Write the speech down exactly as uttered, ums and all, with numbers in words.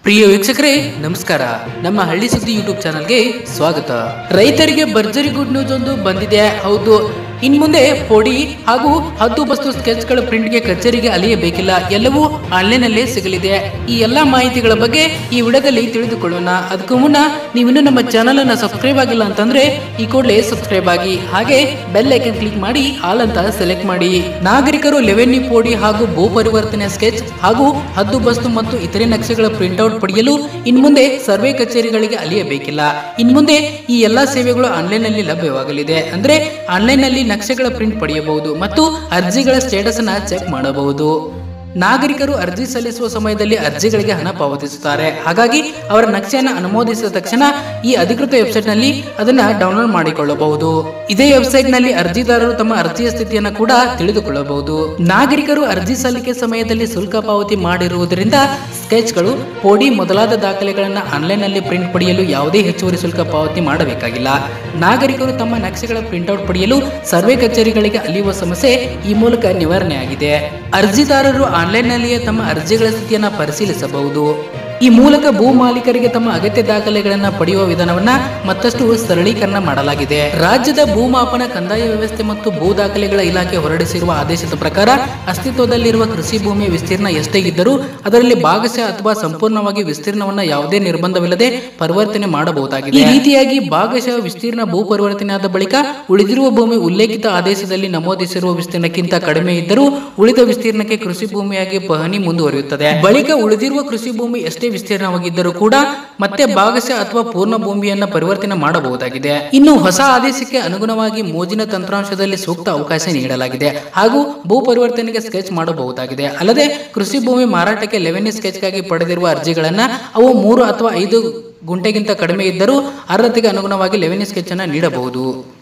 ಪ್ರಿಯ ವೀಕ್ಷಕರೇ ನಮಸ್ಕಾರ. ನಮ್ಮ ಹಳ್ಳಿ ಸುದ್ದಿ ಯೂಟ್ಯೂಬ್ ಚಾನಲ್ಗೆ ಸ್ವಾಗತ. ರೈತರಿಗೆ ಭರ್ಜರಿ ಗುಡ್ ನ್ಯೂಸ್ ಒಂದು ಬಂದಿದೆ. ಹೌದು, ಇನ್ ಮುಂದೆ ಪೋಡಿ ಹಾಗೂ ಹದ್ದು ಬಸ್ತು ಸ್ಕೆಚ್ಗಳ ಪ್ರಿಂಟ್ಗೆ ಕಚೇರಿಗೆ ಅಲಿಯಬೇಕಿಲ್ಲ, ಎಲ್ಲವೂ ಆನ್ಲೈನ್ ಅಲ್ಲೇ ಸಿಗಲಿದೆ. ಈ ಎಲ್ಲಾ ಮಾಹಿತಿಗಳ ಬಗ್ಗೆ ಈ ವಿಡಿಯೋದಲ್ಲಿ ತಿಳಿದುಕೊಳ್ಳೋಣ. ಅದಕ್ಕೂ ಮುನ್ನ ನೀವಿನ್ನೂ ನಮ್ಮ ಚಾನಲ್ ಅನ್ನ ಸಬ್ಸ್ಕ್ರೈಬ್ ಆಗಿಲ್ಲ ಅಂತಂದ್ರೆ ಈ ಕೂಡಲೇ ಸಬ್ಸ್ಕ್ರೈಬ್ ಆಗಿ, ಹಾಗೆ ಬೆಲ್ ಐಕನ್ ಕ್ಲಿಕ್ ಮಾಡಿ ಆಲ್ ಅಂತ ಸೆಲೆಕ್ಟ್ ಮಾಡಿ. ನಾಗರಿಕರು ಲೆವೆನ್ನಿ ಪೋಡಿ ಹಾಗೂ ಭೂ ಪರಿವರ್ತನೆ ಸ್ಕೆಚ್ ಹಾಗೂ ಹದ್ದು ಬಸ್ತು ಮತ್ತು ಇತರೆ ನಕ್ಷೆಗಳ ಪ್ರಿಂಟ್ಔಟ್ ಪಡೆಯಲು ಇನ್ ಮುಂದೆ ಸರ್ವೆ ಕಚೇರಿಗಳಿಗೆ ಅಲಿಯಬೇಕಿಲ್ಲ. ಇನ್ ಮುಂದೆ ಈ ಎಲ್ಲಾ ಸೇವೆಗಳು ಆನ್ಲೈನ್ ನಲ್ಲಿ ಲಭ್ಯವಾಗಲಿದೆ. ಅಂದ್ರೆ ಆನ್ಲೈನ್ ನಲ್ಲಿ ನಕ್ಷೆಗಳ ಪ್ರಿಂಟ್ ಪಡೆಯಬಹುದು ಮತ್ತು ಅರ್ಜಿಗಳ ಸ್ಟೇಟಸ್ ಅನ್ನ ಚೆಕ್ ಮಾಡಬಹುದು. ನಾಗರಿಕರು ಅರ್ಜಿ ಸಲ್ಲಿಸುವ ಸಮಯದಲ್ಲಿ ಅರ್ಜಿಗಳಿಗೆ ಹಣ ಪಾವತಿಸುತ್ತಾರೆ. ಹಾಗಾಗಿ ಅವರ ನಕ್ಷೆಯನ್ನು ಅನುಮೋದಿಸಿದ ತಕ್ಷಣ ಈ ಅಧಿಕೃತ ವೆಬ್ಸೈಟ್ ನಲ್ಲಿ ಅದನ್ನ ಡೌನ್ಲೋಡ್ ಮಾಡಿಕೊಳ್ಳಬಹುದು. ಇದೇ ವೆಬ್ಸೈಟ್ ನಲ್ಲಿ ಅರ್ಜಿದಾರರು ತಮ್ಮ ಅರ್ಜಿಯ ಸ್ಥಿತಿಯನ್ನು ಕೂಡ ತಿಳಿದುಕೊಳ್ಳಬಹುದು. ನಾಗರಿಕರು ಅರ್ಜಿ ಸಲ್ಲಿಕೆ ಸಮಯದಲ್ಲಿ ಶುಲ್ಕ ಪಾವತಿ ಮಾಡಿರುವುದರಿಂದ ಸ್ಕೆಚ್ಗಳು, ಪೋಡಿ ಮೊದಲಾದ ದಾಖಲೆಗಳನ್ನು ಆನ್ಲೈನ್ ನಲ್ಲಿ ಪ್ರಿಂಟ್ ಪಡೆಯಲು ಯಾವುದೇ ಹೆಚ್ಚುವರಿ ಶುಲ್ಕ ಪಾವತಿ ಮಾಡಬೇಕಾಗಿಲ್ಲ. ನಾಗರಿಕರು ತಮ್ಮ ನಕ್ಷೆಗಳ ಪ್ರಿಂಟ್ಔಟ್ ಪಡೆಯಲು ಸರ್ವೆ ಕಚೇರಿಗಳಿಗೆ ಅಲಿಯುವ ಸಮಸ್ಯೆ ಈ ಮೂಲಕ ನಿವಾರಣೆಯಾಗಿದೆ. ಅರ್ಜಿದಾರರು ಆನ್ಲೈನ್ ನಲ್ಲಿಯೇ ತಮ್ಮ ಅರ್ಜಿಗಳ ಸ್ಥಿತಿಯನ್ನು ಪರಿಶೀಲಿಸಬಹುದು. ಈ ಮೂಲಕ ಭೂ ಮಾಲೀಕರಿಗೆ ತಮ್ಮ ಅಗತ್ಯ ದಾಖಲೆಗಳನ್ನು ಪಡೆಯುವ ವಿಧಾನವನ್ನ ಮತ್ತಷ್ಟು ಸರಳೀಕರಣ ಮಾಡಲಾಗಿದೆ. ರಾಜ್ಯದ ಭೂಮಾಪನ, ಕಂದಾಯ ವ್ಯವಸ್ಥೆ ಮತ್ತು ಭೂ ದಾಖಲೆಗಳ ಇಲಾಖೆ ಹೊರಡಿಸಿರುವ ಆದೇಶದ ಪ್ರಕಾರ ಅಸ್ತಿತ್ವದಲ್ಲಿರುವ ಕೃಷಿ ಭೂಮಿಯ ವಿಸ್ತೀರ್ಣ ಎಷ್ಟೇ ಇದ್ದರೂ ಅದರಲ್ಲಿ ಭಾಗಶಃ ಅಥವಾ ಸಂಪೂರ್ಣವಾಗಿ ವಿಸ್ತೀರ್ಣವನ್ನ ಯಾವುದೇ ನಿರ್ಬಂಧವಿಲ್ಲದೆ ಪರಿವರ್ತನೆ ಮಾಡಬಹುದಾಗಿದೆ. ಈ ರೀತಿಯಾಗಿ ಭಾಗಶಃ ವಿಸ್ತೀರ್ಣ ಭೂ ಪರಿವರ್ತನೆ ಆದ ಬಳಿಕ ಉಳಿದಿರುವ ಭೂಮಿ ಉಲ್ಲೇಖಿತ ಆದೇಶದಲ್ಲಿ ನಮೂದಿಸಿರುವ ವಿಸ್ತೀರ್ಣಕ್ಕಿಂತ ಕಡಿಮೆ ಇದ್ದರೂ ಉಳಿದ ವಿಸ್ತೀರ್ಣಕ್ಕೆ ಕೃಷಿ ಭೂಮಿಯಾಗಿ ಪಹಣಿ ಮುಂದುವರಿಯುತ್ತದೆ. ಬಳಿಕ ಉಳಿದಿರುವ ಕೃಷಿ ಭೂಮಿ ಎಷ್ಟೇ ವಿಸ್ತೀರ್ಣವಾಗಿದ್ದರೂ ಕೂಡ ಮತ್ತೆ ಭಾಗಶಃ ಅಥವಾ ಪೂರ್ಣ ಭೂಮಿಯನ್ನ ಪರಿವರ್ತನೆ ಮಾಡಬಹುದಾಗಿದೆ. ಇನ್ನು ಹೊಸ ಆದೇಶಕ್ಕೆ ಅನುಗುಣವಾಗಿ ಮೋಜಿನ ತಂತ್ರಾಂಶದಲ್ಲಿ ಸೂಕ್ತ ಅವಕಾಶ ನೀಡಲಾಗಿದೆ ಹಾಗೂ ಭೂ ಪರಿವರ್ತನೆಗೆ ಸ್ಕೆಚ್ ಮಾಡಬಹುದಾಗಿದೆ. ಅಲ್ಲದೆ ಕೃಷಿ ಭೂಮಿ ಮಾರಾಟಕ್ಕೆ ಲೆವೆನ್ನಿ ಸ್ಕೆಚ್ಗಾಗಿ ಪಡೆದಿರುವ ಅರ್ಜಿಗಳನ್ನ ಅವು ಮೂರು ಅಥವಾ ಐದು ಗುಂಟೆಗಿಂತ ಕಡಿಮೆ ಇದ್ದರೂ ಅರ್ಹತೆಗೆ ಅನುಗುಣವಾಗಿ ಲೆವೆನ್ನಿ ಸ್ಕೆಚ್ ಅನ್ನ ನೀಡಬಹುದು.